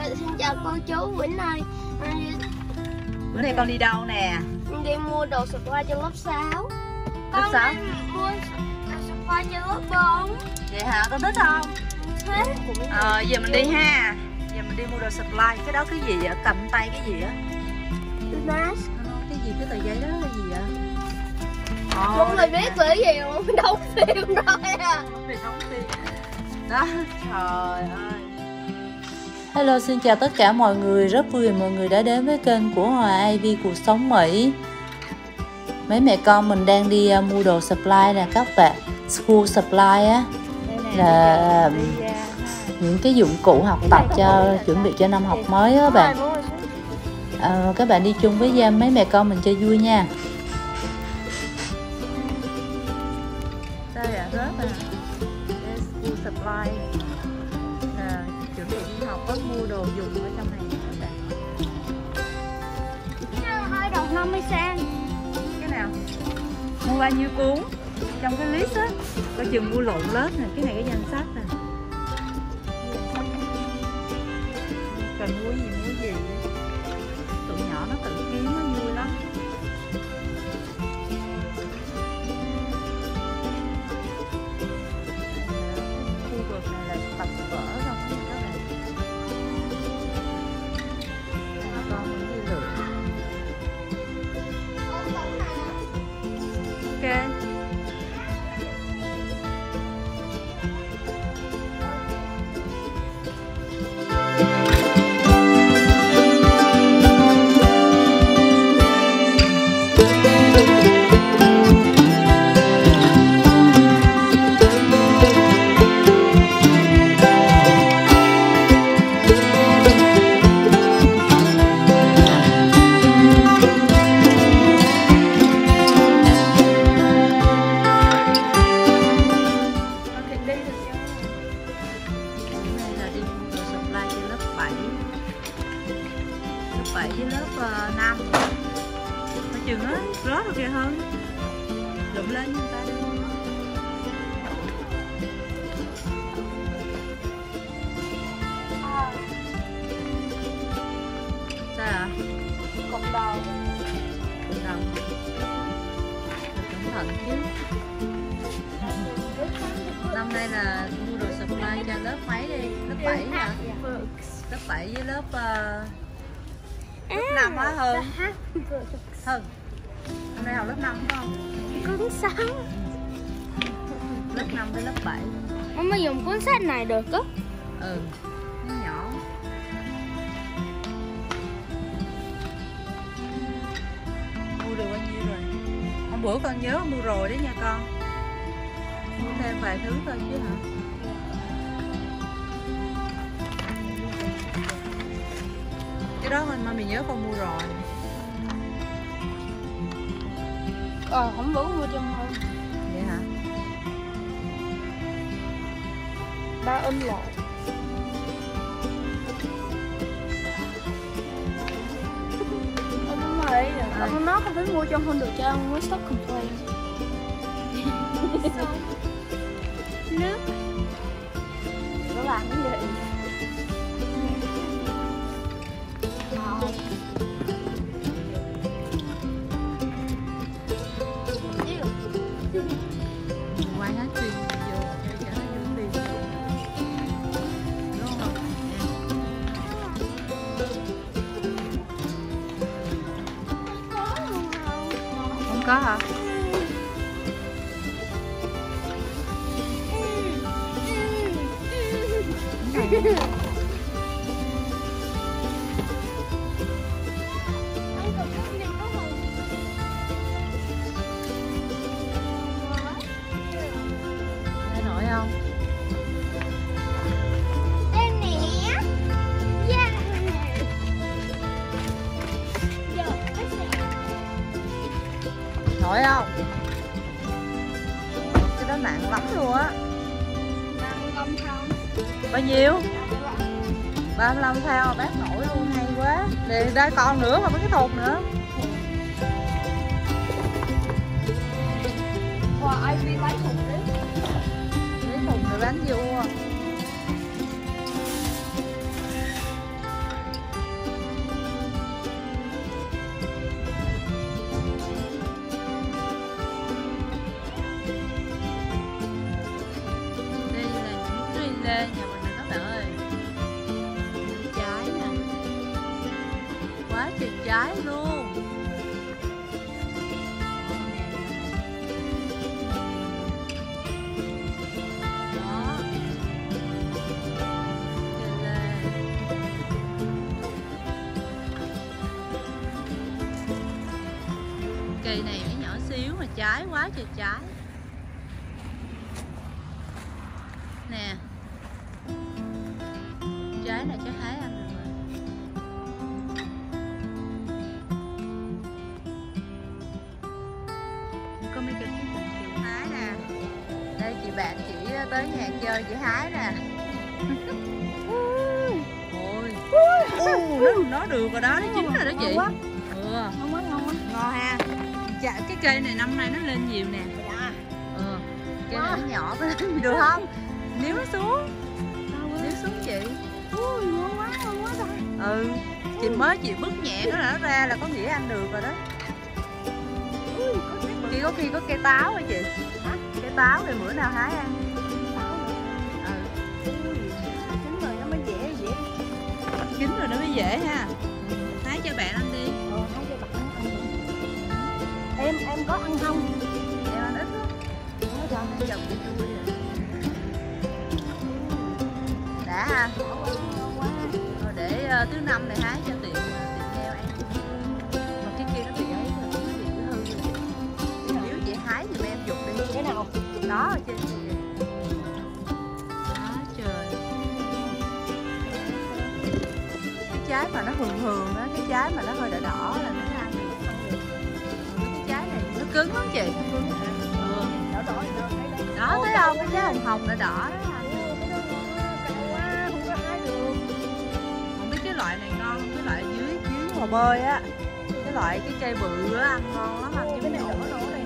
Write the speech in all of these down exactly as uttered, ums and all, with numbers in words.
Xin chào cô chú, bữa nay Bữa nay con đi đâu nè? đi mua đồ supply cho lớp sáu. Lớp sáu? Mua đồ supply cho lớp bốn. Vậy hả? Con thích không? Thế Ờ, giờ mình đi ha. Giờ mình đi mua đồ supply. Cái đó cái gì vậy? Cầm tay cái gì á? Cái gì? Cái tờ giấy đó là gì vậy? Không người biết về gì không? Đóng phim rồi à. Không biết đóng phim. Đó, trời ơi. Hello, xin chào tất cả mọi người. Rất vui vì mọi người đã đến với kênh của Hòa i vê Cuộc Sống Mỹ. Mấy mẹ con mình đang đi uh, mua đồ supply nè các bạn. School supply á, là những cái dụng cụ học tập cho chuẩn bị cho năm học mới á bạn. À, các bạn đi chung với mấy mẹ con mình cho vui nha. Đây à, rớt à. School supply là chuẩn bị đi học, có mua đồ dùng ở trong này các bạn. Hai đồng năm mươi sen. Cái nào? Mua bao nhiêu cuốn? Trong cái list á, coi chừng mua lộn lớp nè. Cái này cái danh sách nè. Cần mua gì mua gì. Tụi nhỏ nó tự kiếm nó vui lắm. Khu vực này là tập vở không các bạn. Con muốn đi lượn. Ok. bảy với lớp uh, năm có chừng á, rớt rồi kìa hơn lụm lên người ta đi. Sao ạ? Cộng đồng. Cộng đồng. Cẩn thận chứ. Năm nay là mua đồ supply cho lớp mấy đi? Lớp bảy hả? Lớp bảy với lớp uh, lớp năm á hơn. Hơn. Hôm nay học lớp năm phải không? Cuốn sách. Lớp năm với lớp bảy. Không mới dùng cuốn sách này được á. Ừ. Nó nhỏ. Mua được bao nhiêu rồi? Hôm bữa con nhớ mua rồi đấy nha con. Mua thêm vài thứ thôi chứ hả? Cái đó mà mình nhớ con mua rồi. Ờ, không bữa mua trong hơn. Vậy hả? Ba in lộn. Đúng rồi, ông nó không tính mua trong hơn được cho ông mới stop complain. Nước. Nó làm cái gì? Quay hết phim vô cho nó vui đi. Đúng không? Không có hả? Nghe nổi không? Em nè. Yeah. Nổi không? Cái đó nặng lắm luôn á. Bao nhiêu? ba mươi lăm thao bác nổi luôn, hay quá. Để đây còn nữa mà mấy cái thùng nữa. Wow, ai biết lấy thùng đấy. Lấy thùng rồi bán vô. trái luôn. Đó. Cây này nó nhỏ xíu mà trái quá trời trái. Nè. Trái này chắc hái ăn được rồi. Có mấy cây chị hái nè. Đây chị bạn chị tới nhà chơi chị hái nè. Ôi. Ô, nó, nó được rồi đó, nó chín rồi đó chị. Ừ. Ngon quá, ngon quá. Ngon ha. Dạ, cái cây này năm nay nó lên nhiều nè. Dạ. Ừ. Cây này nó nhỏ tới được không? Nếu nó xuống. Nếu xuống chị. Ui, ngon quá, ngon quá rồi. Ừ. Chị mới chị bứt nhẹ cái nó ra là có nghĩa ăn được rồi đó. Ui, có cái Chị có khi có cây táo hả chị? hả? Cây táo thì bữa nào hái ăn. Táo nữa. Ừ. Ui, chín rồi nó mới dễ dễ. Chín rồi nó mới dễ ha. Hái cho bạn ăn đi. Ờ, hái cho bạn ăn nữa. Em em có ăn không? Em ăn ít lắm. Nói cho Chồng chị vui rồi. Đã ha. ngon quá. Rồi để uh, thứ năm này hái cho tiện tiện heo ăn. Mà cái kia nó bị ấy rồi, nó bị hư rồi. Nếu chị hái thì em giục đi. Cái nào? Đó ở trên kia. Đó trời. Cái trái mà nó hường hường á, cái trái mà nó hơi đỏ đỏ là nó ăn được. Cái trái này nó cứng lắm chị. Cứng hả? Ừ. Đỏ đỏ rồi thấy đây. Đó thấy không? Cái trái hồng hồng đỏ đỏ đó. Không biết cái loại này ngon không? Cái loại dưới dưới hồ bơi á. Cái loại cái cây bự á ăn ngon lắm, ăn Cái chung này nhộn. đỏ đỏ này.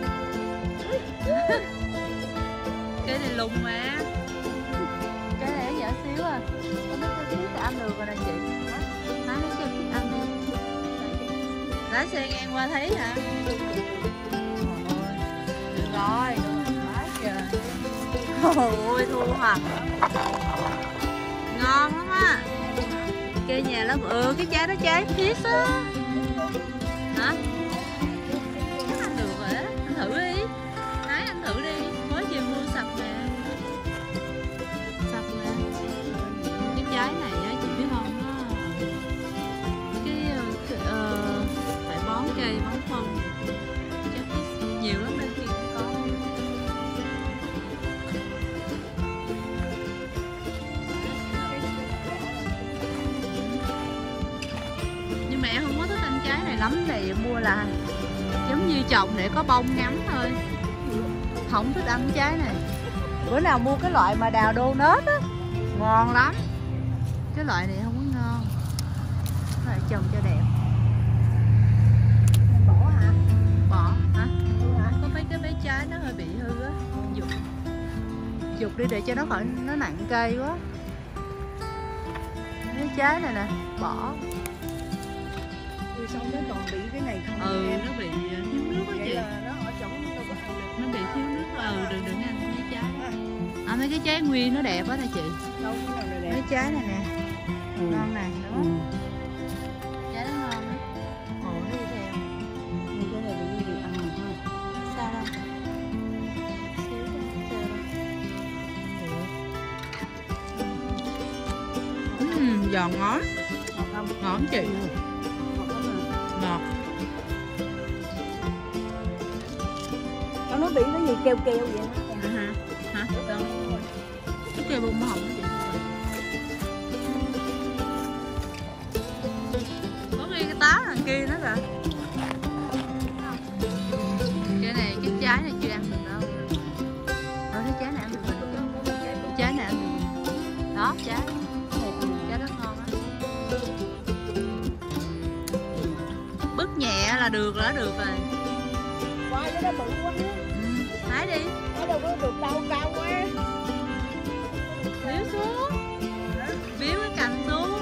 Cái này lùng mà. Cái này nó nhỏ xíu à. Có mấy cái thiết ăn được rồi nè chị. Hái mấy cái thiết ăn đi. Lái xe ngang qua thấy hả? Được rồi, quá trời. Ôi thua hả? Ngon lắm á. Cây nhà lắm. Ừ, cái trái đó trái thiết á. Hả? Chắc ăn được rồi á. Ăn thử đi. Hái ăn thử đi. Mới chiều mua sạch nè. Sạch nè. Cái trái này á chị biết không? Nó cái uh, phải bón cây, bón phân. Chắc nhiều lắm bên kia cũng có. Nhưng mà em không có thích ăn trái này lắm, thì mua là giống như trồng để có bông ngắm thôi, không thích ăn trái này. Bữa nào mua cái loại mà đào đô nết á, ngon lắm. Cái loại này không có ngon, cái loại trồng cho đẹp. Bỏ hả? Bỏ hả? Ừ hả? Có mấy cái mấy trái nó hơi bị hư á, dục dục đi để cho nó khỏi nó nặng cây quá. Mấy trái này nè, bỏ. Rồi xong nó còn bị cái này không? Ừ, em? nó bị thiếu nước á Vậy chị. là nó ở trong nó đâu có ăn được. Nó bị thiếu nước. Ừ, đừng đừng ăn mấy trái. À, mấy cái trái nguyên nó đẹp quá nè chị. Đâu cái nào này Mấy đẹp. trái này nè, Ừ. ngon nè, đúng Ừ. không? Trái nó ngon đó. Ồ, nó đi theo. Nhưng cái này bị gì ăn được không? Sao đâu? Xíu thôi, sao đâu. Ừm, giòn ngón. Ngọt không? Ngọt chị. Ngọt lắm à. Ngọt. Nó nói bị cái gì kêu kêu vậy đó. À, hả? Hả? Đâu? Cái cây bông hồng đó chị. Có ghi cái táo đằng kia nữa kìa. Cái này, cái trái này chưa ăn được đâu. Ờ, cái trái này ăn được rồi. Trái này ăn được. Đó, trái. Trái đó ngon á. Bứt nhẹ là được là được rồi. Qua cái đó bự quá. Ừ, hái đi. Nó đâu có được đâu, cao quá. Biếu xuống. Biếu cái cành xuống.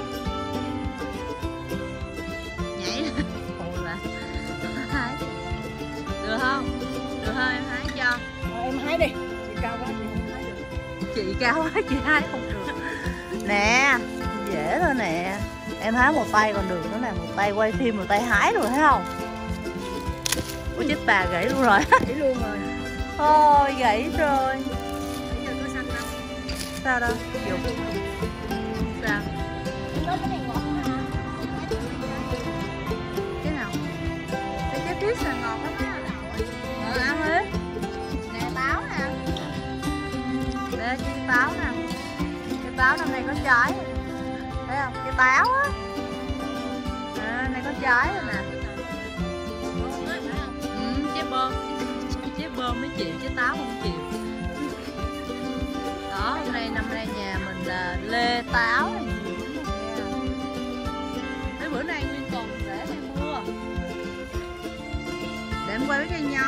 Nhảy lên. Ôi bà. Hái. Được không? Được không em hái cho? Ờ, em hái đi. Chị cao quá chị không hái được. Chị cao quá chị hái không được. Nè, dễ thôi nè. Em hái một tay còn được nữa nè, một tay quay phim, một tay hái rồi thấy không? Ôi chết bà, gãy luôn rồi. Gãy luôn rồi. Ôi gãy rồi. Bây giờ tôi xanh lắm. Sao đâu? Dục. Sao? Nó cái này ngọt quá hả? Cái nào? Cái trái phiết là ngọt lắm. Ờ, ăn đi. Nè táo nè. Đây, cái táo nè. Cái táo năm nay có trái. Thấy không? Cái táo á. À, này có trái rồi nè. Ừ, trái bơm. Trái bơm mới chịu, trái táo không chịu. Đó, hôm nay năm nay nhà mình là lê táo là nhiều lắm nha. Mấy bữa nay Nguyên còn để hay mua. Để em quay với cây nho.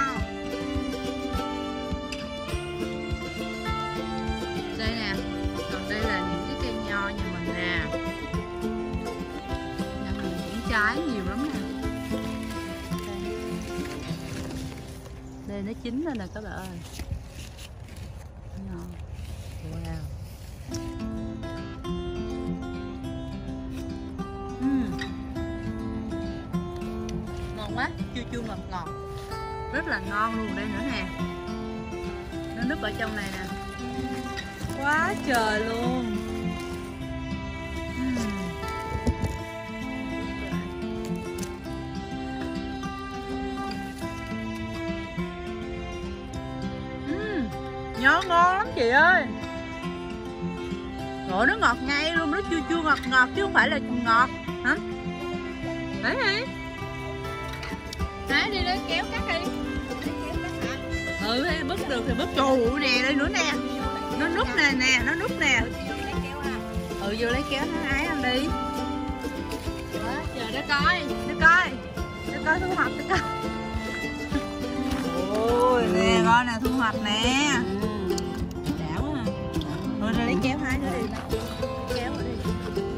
Đây nè, còn đây là những cái cây nho nhà mình nè. Nhà mình cũng trái nhiều lắm nè. Đây, đây nó chín rồi nè các bạn ơi. Nho. Wow. Uhm. Ngon quá, chua chua ngọt ngọt, rất là ngon luôn. Đây nữa nè, nó núp ở trong này nè, quá trời luôn. Uhm. Uhm. Nho ngon lắm chị ơi. Rồi nó ngọt ngay luôn, nó chua chua ngọt ngọt chứ không phải là ngọt hả? Đấy đi. Đấy đi lấy kéo cắt đi. Ừ hay bứt được thì bứt. Trời ơi nè, đây nữa nè. Nó nút nè nè, nó nút nè. Ừ vô lấy kéo nó ái ăn đi. Chờ nó coi, nó coi. Nó coi thu hoạch, nó coi. Ôi nè, coi nè thu hoạch nè. Đã quá ha. Thôi ra lấy kéo hái nữa đi. Kéo nữa đi.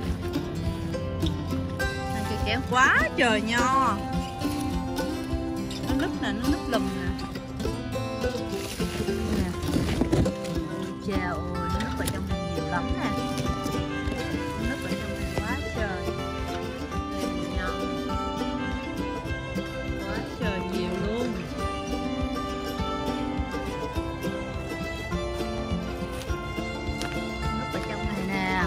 Ăn cây kéo quá trời nho. Nó núp nè, nó núp lùm nè. Nè. Chà ôi, nó núp ở trong này nhiều lắm nè. Nó núp ở trong này quá trời. Nho. Quá trời nhiều luôn. Núp ở trong này nè.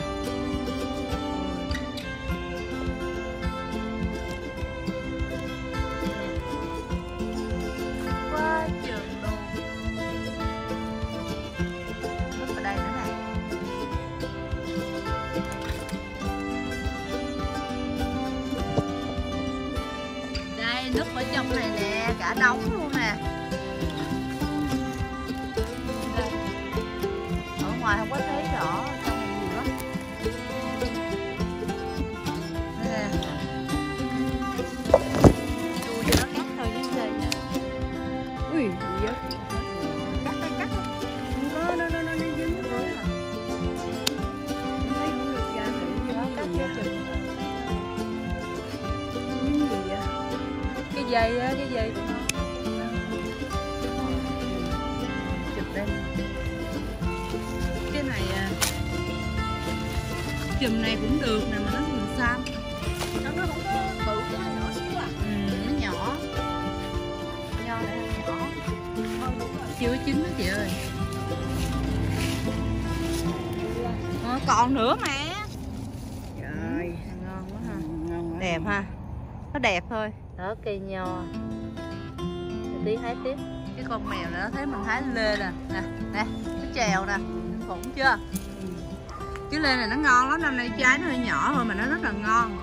Quá trời luôn. Núp ở đây nữa nè. Đây núp ở trong này nè, cả đống luôn nè. Đây. Ở ngoài không có thấy rõ, trong này nhiều lắm. Đây nè. Chua cho nó cắt thôi chứ gì. Ui, gì vậy? Cắt cắt cắt. Nó nó nó nó dính rồi hả? Thấy không được ra thì nó cắt ra chừng. Dính gì vậy? Cái dây á, cái dây của nó. Chụp đây. Cái này à, chùm này cũng được nè mà nó làm sao? Nó không có bự, nó nhỏ xíu à. Ừ, nó nhỏ. Nho này nhỏ. Chưa có chín đó chị ơi. Ờ, còn nữa mà. Trời, Ngon quá ha. ngon quá. Đẹp ha. Nó đẹp thôi. Đó cây nho. Rồi tí hái tiếp. Cái con mèo này nó thấy mình hái lê nè. Nè, nè, nó trèo nè. Khủng chưa? Cái lê này nó ngon lắm, năm nay trái nó hơi nhỏ thôi mà nó rất là ngon.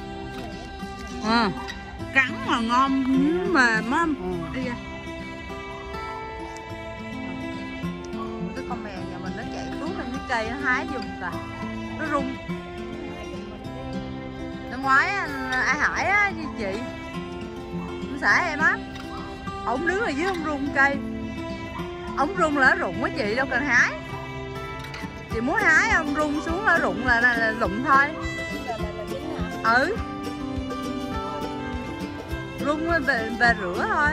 À, cắn mà ngon mềm á. Đi ra. Cái con mèo nhà mình nó chạy tuốt lên cái cây nó hái giùm cả. Nó rung. Năm ngoái ai Hải á chị, ông xã em á, ổng đứng ở dưới ông rung cây, ổng rung là nó rụng á chị, đâu cần hái. Chị muốn hái ông rung xuống nó rụng là, là, là rụng thôi. Ừ, rung về, về rửa thôi.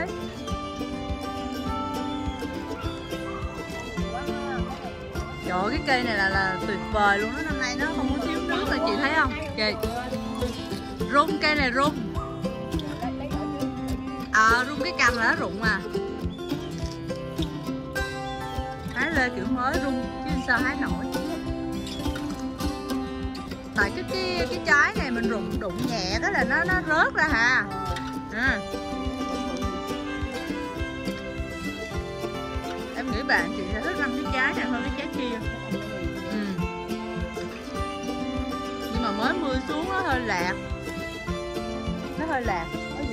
Trời ơi, cái cây này là, là tuyệt vời luôn đó, năm nay nó không có thiếu nước rồi chị thấy không chị. Rung cây này rung. Ờ à, rung cái cành là nó rụng à. Hái lê kiểu mới rung chứ sao hái nổi. Tại cái cái cái trái này mình rụng đụng nhẹ cái là nó nó rớt ra hà. À. Em nghĩ bạn chị sẽ thích ăn cái trái này hơn cái trái kia. Ừ. Nhưng mà mới mưa xuống nó hơi lạc. Nó hơi lạc.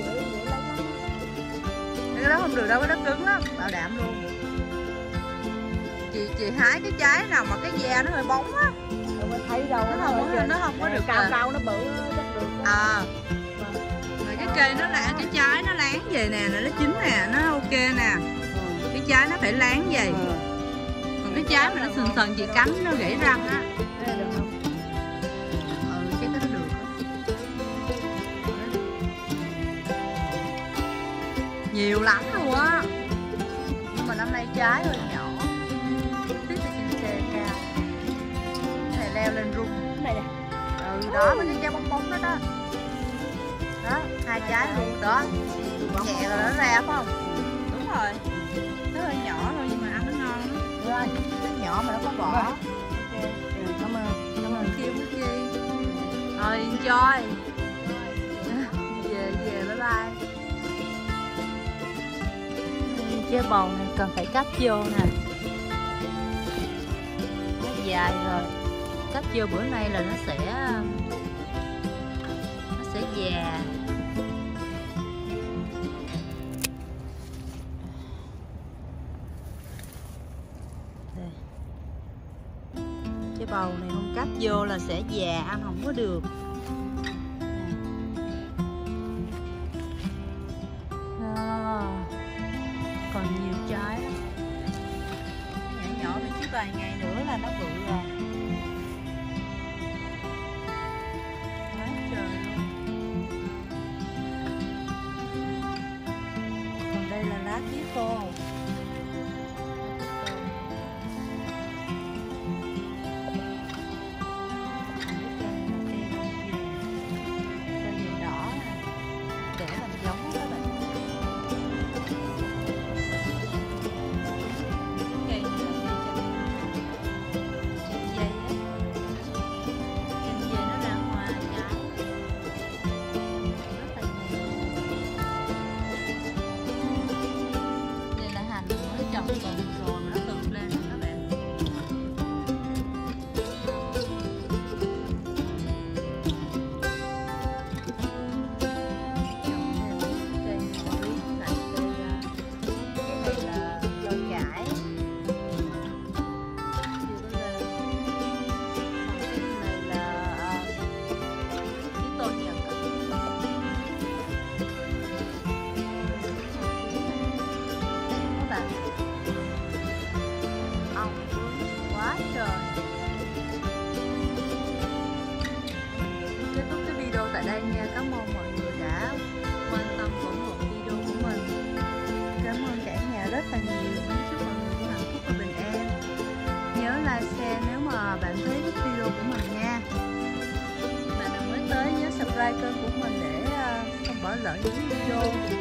Cái đó không được đâu, cái đó cứng lắm, bảo đảm luôn. Chị chị hái cái trái nào mà cái da nó hơi bóng á. Thấy đâu nó không có nó không có được cao cao nó bự chắc được. À. Mà cái cây nó là cái trái nó láng về nè, nó chín nè, nó ok nè. Cái trái nó phải láng về. Còn cái trái mà nó sần sần chị cắn nó gãy răng á. Được không? Ừ, cái đó được. Nhiều lắm luôn á. Nhưng mà năm nay trái hơi nhỏ. Tí là trên xe cao. Cái này leo lên rung. Này nè. Ừ đó, mấy cái trái bóng bóng đó đó. Đó, hai trái luôn đó. Nhẹ rồi nó ra phải không? Đúng rồi. Nó hơi nhỏ thôi nhưng mà ăn nó ngon lắm. Rồi, nó nhỏ mà nó có vỏ. Ok. Ừ, cảm ơn. Cảm ơn. Kêu cái chi. Rồi enjoy. Về về bye bye. Trái bầu này cần phải cắt vô nè. Nó dài rồi. Cắt vô bữa nay là nó sẽ nó sẽ già. Đây. Trái bầu này không cắt vô là sẽ già, ăn không có được. Còn nhiều trái lắm. Nhỏ nhỏ mà chứ vài ngày nữa là nó bự rồi. Quá trời luôn. Còn đây là lá tía khô. Trồng tuần rồi mà nó tự lên rồi các bạn. Trồng thêm cây ngò rí lại cây, cái này là dâu cải chưa có lên. Còn cái này là tí tô nhật. Các bạn quá trời. Kết thúc cái video tại đây nha. Cảm ơn mọi người đã quan tâm ủng hộ video của mình. Cảm ơn cả nhà rất là nhiều. Chúc mọi người luôn hạnh phúc và bình an. Nhớ like, share nếu mà bạn thấy cái video của mình nha. Bạn nào mới tới nhớ subscribe kênh của mình để không bỏ lỡ những video